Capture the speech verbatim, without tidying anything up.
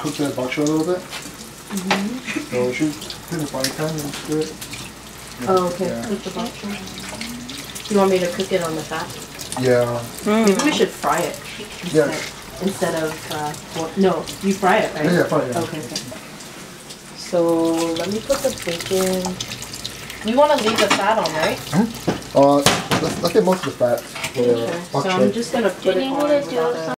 cook that bok choy a little bit. Mm-hmm. So we should put in the frying pan and stir it. Oh, okay. Yeah. Cook the bok choy. You want me to cook it on the fat? Yeah. Mm. Maybe we should fry it instead, Yeah. instead of, uh, well, no, you fry it, right? Yeah, yeah, fry it, yeah. Okay, okay. So, let me put the bacon. You want to leave the fat on, right? Mm-hmm. Uh, let's, let's get most of the fat. For Okay. bok So choy. I'm just going to put it on without a...